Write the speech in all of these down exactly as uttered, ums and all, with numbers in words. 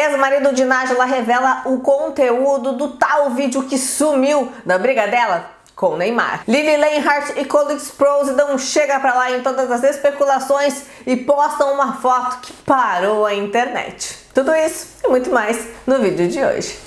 Ex-marido de Nájila revela o conteúdo do tal vídeo que sumiu da briga dela com Neymar. Lily Reinhart e Cole Sprouse dão um chega pra lá em todas as especulações e postam uma foto que parou a internet. Tudo isso e muito mais no vídeo de hoje.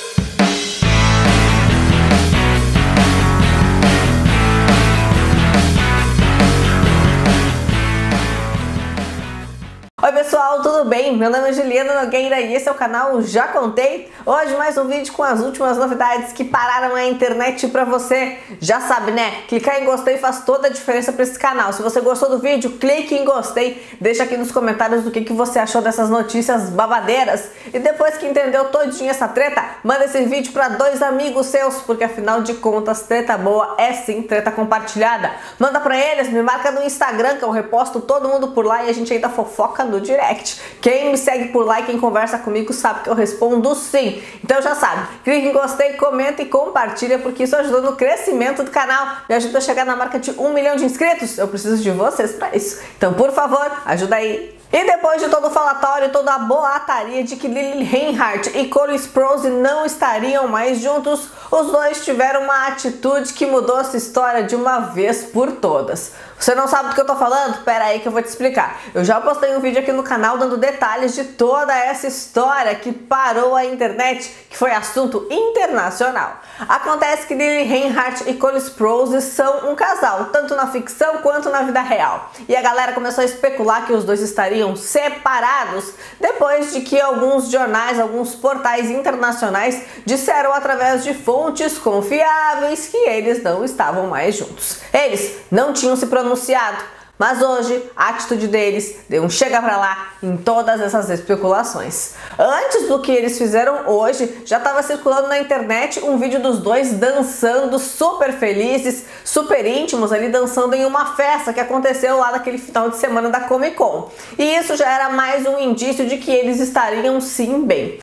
Oi pessoal, tudo bem? Meu nome é Juliana Nogueira e esse é o canal Já Contei. Hoje mais um vídeo com as últimas novidades que pararam a internet pra você. Já sabe, né? Clicar em gostei faz toda a diferença pra esse canal. Se você gostou do vídeo, clique em gostei. Deixa aqui nos comentários o que, que você achou dessas notícias babadeiras. E depois que entendeu todinho essa treta, manda esse vídeo pra dois amigos seus, porque afinal de contas, treta boa é sim treta compartilhada. Manda pra eles, me marca no Instagram que eu reposto todo mundo por lá e a gente ainda fofoca no direct. Quem me segue por lá e quem conversa comigo sabe que eu respondo sim. Então já sabe, clique em gostei, comenta e compartilha, porque isso ajuda no crescimento do canal, me ajuda a chegar na marca de um milhão de inscritos. Eu preciso de vocês para isso. Então, por favor, ajuda aí. E depois de todo o falatório, toda a boataria de que Lily Reinhart e Cole Sprouse não estariam mais juntos, os dois tiveram uma atitude que mudou essa história de uma vez por todas. Você não sabe do que eu tô falando? Pera aí que eu vou te explicar. Eu já postei um vídeo aqui no canal dando detalhes de toda essa história que parou a internet, que foi assunto internacional. Acontece que Lily Reinhart e Cole Sprouse são um casal, tanto na ficção quanto na vida real. E a galera começou a especular que os dois estariam separados depois de que alguns jornais, alguns portais internacionais disseram através de fontes confiáveis que eles não estavam mais juntos. Eles não tinham se pronunciado, mas hoje a atitude deles deu um chega pra lá em todas essas especulações. Antes do que eles fizeram hoje, já estava circulando na internet um vídeo dos dois dançando super felizes, super íntimos ali, dançando em uma festa que aconteceu lá naquele final de semana da Comic Con. E isso já era mais um indício de que eles estariam sim bem.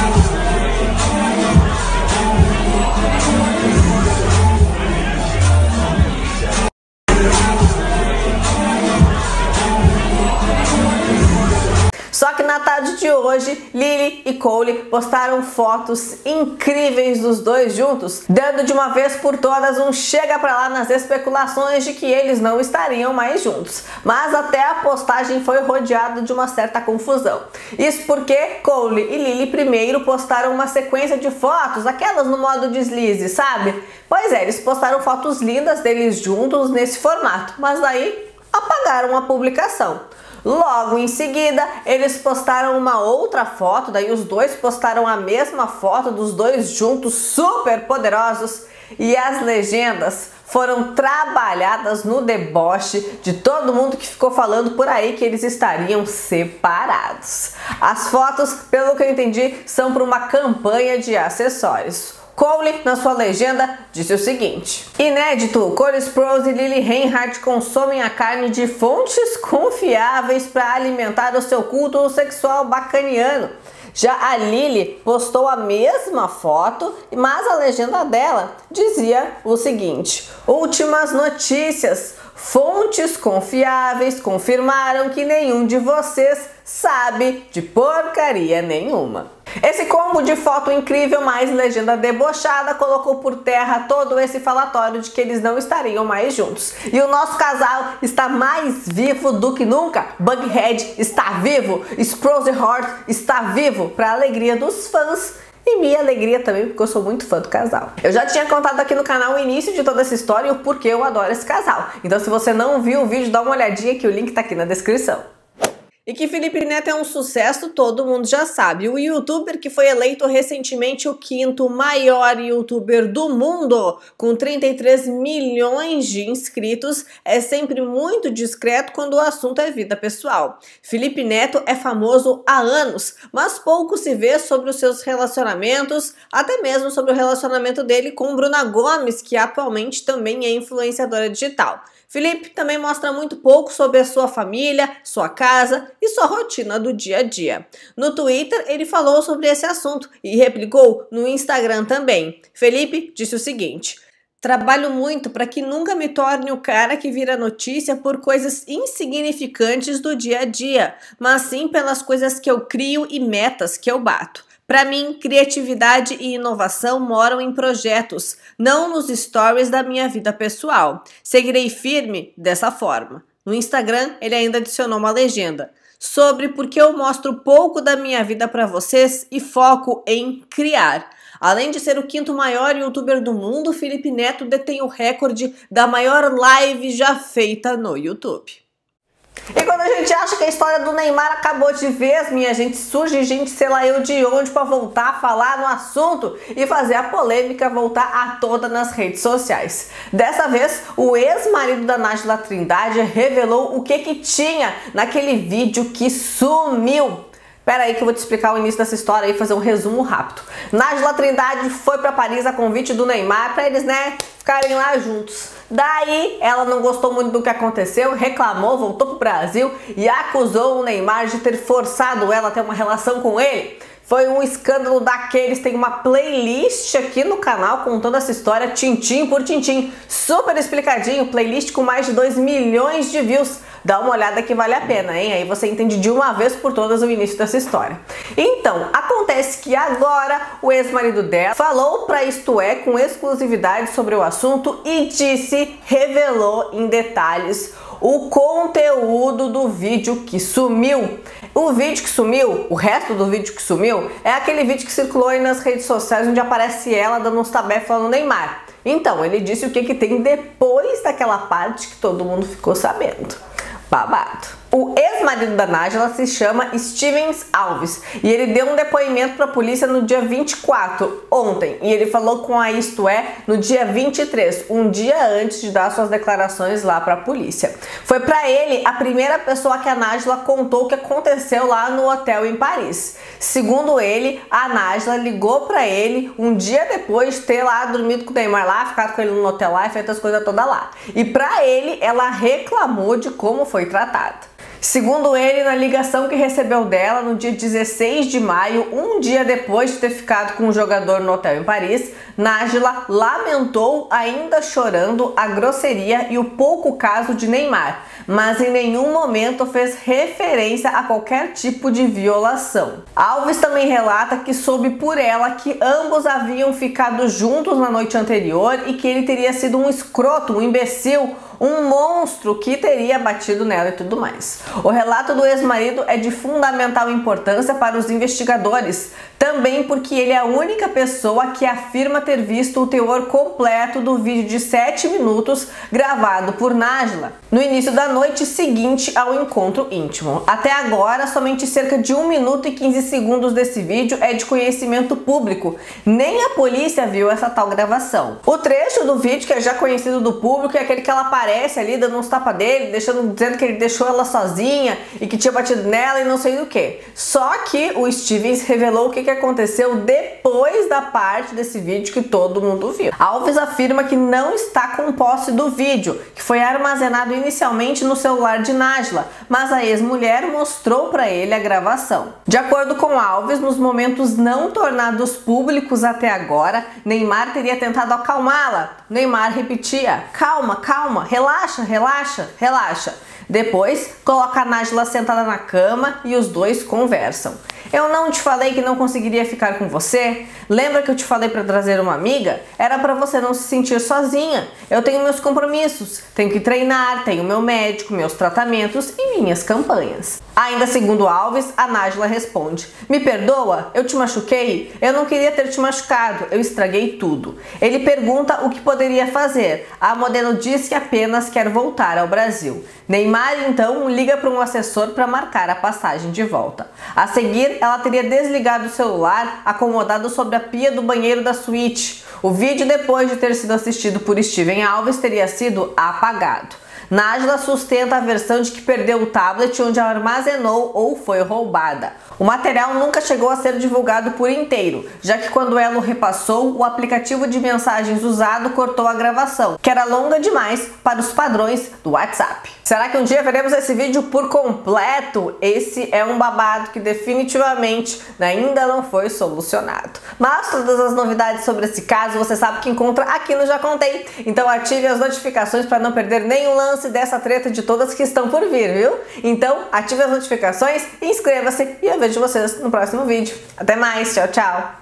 Só que na tarde de hoje, Lily e Cole postaram fotos incríveis dos dois juntos, dando de uma vez por todas um chega pra lá nas especulações de que eles não estariam mais juntos. Mas até a postagem foi rodeada de uma certa confusão. Isso porque Cole e Lily primeiro postaram uma sequência de fotos, aquelas no modo deslize, sabe? Pois é, eles postaram fotos lindas deles juntos nesse formato, mas daí apagaram a publicação. Logo em seguida, eles postaram uma outra foto, daí os dois postaram a mesma foto dos dois juntos, super poderosos, e as legendas foram trabalhadas no deboche de todo mundo que ficou falando por aí que eles estariam separados. As fotos, pelo que eu entendi, são para uma campanha de acessórios. Cole, na sua legenda, disse o seguinte: inédito, Cole Sprouse e Lily Reinhart consomem a carne de fontes confiáveis para alimentar o seu culto sexual bacaniano. Já a Lily postou a mesma foto, mas a legenda dela dizia o seguinte: últimas notícias, fontes confiáveis confirmaram que nenhum de vocês sabe de porcaria nenhuma. Esse combo de foto incrível mais legenda debochada colocou por terra todo esse falatório de que eles não estariam mais juntos. E o nosso casal está mais vivo do que nunca. Bughead está vivo, Sprouse Heart está vivo, para a alegria dos fãs e minha alegria também, porque eu sou muito fã do casal. Eu já tinha contado aqui no canal o início de toda essa história e o porquê eu adoro esse casal. Então se você não viu o vídeo, dá uma olhadinha que o link tá aqui na descrição. E que Felipe Neto é um sucesso, todo mundo já sabe. O youtuber que foi eleito recentemente o quinto maior youtuber do mundo, com trinta e três milhões de inscritos, é sempre muito discreto quando o assunto é vida pessoal. Felipe Neto é famoso há anos, mas pouco se vê sobre os seus relacionamentos, até mesmo sobre o relacionamento dele com Bruna Gomes, que atualmente também é influenciadora digital. Felipe também mostra muito pouco sobre a sua família, sua casa e sua rotina do dia a dia. No Twitter, ele falou sobre esse assunto e replicou no Instagram também. Felipe disse o seguinte: trabalho muito para que nunca me torne o cara que vira notícia por coisas insignificantes do dia a dia, mas sim pelas coisas que eu crio e metas que eu bato. Para mim, criatividade e inovação moram em projetos, não nos stories da minha vida pessoal. Seguirei firme dessa forma. No Instagram, ele ainda adicionou uma legenda sobre porque eu mostro pouco da minha vida para vocês e foco em criar. Além de ser o quinto maior youtuber do mundo, Felipe Neto detém o recorde da maior live já feita no YouTube. E quando a gente acha que a história do Neymar acabou de vez, minha gente, surge gente, sei lá eu de onde, para voltar a falar no assunto e fazer a polêmica voltar a toda nas redes sociais. Dessa vez, o ex-marido da Nájila Trindade revelou o que que tinha naquele vídeo que sumiu. Pera aí que eu vou te explicar o início dessa história e fazer um resumo rápido. Nájila Trindade foi para Paris a convite do Neymar para eles, né, ficarem lá juntos. Daí ela não gostou muito do que aconteceu, reclamou, voltou pro Brasil e acusou o Neymar de ter forçado ela a ter uma relação com ele. Foi um escândalo daqueles, tem uma playlist aqui no canal contando essa história tintim por tintim, super explicadinho, playlist com mais de dois milhões de views. Dá uma olhada que vale a pena, hein? Aí você entende de uma vez por todas o início dessa história. Então, acontece que agora o ex-marido dela falou pra Isto É com exclusividade sobre o assunto e disse, revelou em detalhes o conteúdo do vídeo que sumiu. O vídeo que sumiu, o resto do vídeo que sumiu, é aquele vídeo que circulou aí nas redes sociais onde aparece ela dando uns tabefes falando Neymar. Então, ele disse o que que tem depois daquela parte que todo mundo ficou sabendo. Babado. O ex-marido da Nájila se chama Stevens Alves e ele deu um depoimento para a polícia no dia vinte e quatro, ontem, e ele falou com a Isto É no dia vinte e três, um dia antes de dar suas declarações lá para a polícia. Foi para ele a primeira pessoa que a Nájila contou o que aconteceu lá no hotel em Paris. Segundo ele, a Nájila ligou para ele um dia depois de ter lá dormido com o Neymar lá, ficado com ele no hotel lá e feito as coisas todas lá. E para ele, ela reclamou de como foi tratada. Segundo ele, na ligação que recebeu dela no dia dezesseis de maio, um dia depois de ter ficado com o jogador no hotel em Paris, Nájila lamentou, ainda chorando, a grosseria e o pouco caso de Neymar, mas em nenhum momento fez referência a qualquer tipo de violação. Alves também relata que soube por ela que ambos haviam ficado juntos na noite anterior e que ele teria sido um escroto, um imbecil, um monstro que teria batido nela e tudo mais. O relato do ex-marido é de fundamental importância para os investigadores, também porque ele é a única pessoa que afirma ter visto o teor completo do vídeo de sete minutos gravado por Nájila no início da noite seguinte ao encontro íntimo. Até agora, somente cerca de um minuto e quinze segundos desse vídeo é de conhecimento público. Nem a polícia viu essa tal gravação. O trecho do vídeo que é já conhecido do público é aquele que ela aparece ali dando uns tapas dele, deixando, dizendo que ele deixou ela sozinha e que tinha batido nela e não sei do que. Só que o Stevens revelou o que, que aconteceu depois da parte desse vídeo que todo mundo viu. Alves afirma que não está com posse do vídeo, que foi armazenado inicialmente no celular de Nájila, mas a ex-mulher mostrou para ele a gravação. De acordo com Alves, nos momentos não tornados públicos até agora, Neymar teria tentado acalmá-la. Neymar repetia: calma, calma, relaxa, relaxa, relaxa. Depois, coloca a Nájila sentada na cama e os dois conversam. Eu não te falei que não conseguiria ficar com você? Lembra que eu te falei para trazer uma amiga? Era para você não se sentir sozinha. Eu tenho meus compromissos, tenho que treinar, tenho meu médico, meus tratamentos e minhas campanhas. Ainda segundo Alves, a Nájila responde: me perdoa? Eu te machuquei? Eu não queria ter te machucado, eu estraguei tudo. Ele pergunta o que poderia fazer. A modelo diz que apenas quer voltar ao Brasil. Neymar então liga para um assessor para marcar a passagem de volta. A seguir, ela teria desligado o celular acomodado sobre a pia do banheiro da suíte. O vídeo, depois de ter sido assistido por Steven Alves, teria sido apagado. Nájila sustenta a versão de que perdeu o tablet onde ela armazenou ou foi roubada. O material nunca chegou a ser divulgado por inteiro, já que quando ela o repassou, o aplicativo de mensagens usado cortou a gravação, que era longa demais para os padrões do WhatsApp. Será que um dia veremos esse vídeo por completo? Esse é um babado que definitivamente ainda não foi solucionado. Mas todas as novidades sobre esse caso você sabe que encontra aqui no Já Contei. Então ative as notificações para não perder nenhum lance dessa treta de todas que estão por vir, viu? Então ative as notificações, inscreva-se e eu vejo vocês no próximo vídeo. Até mais, tchau, tchau!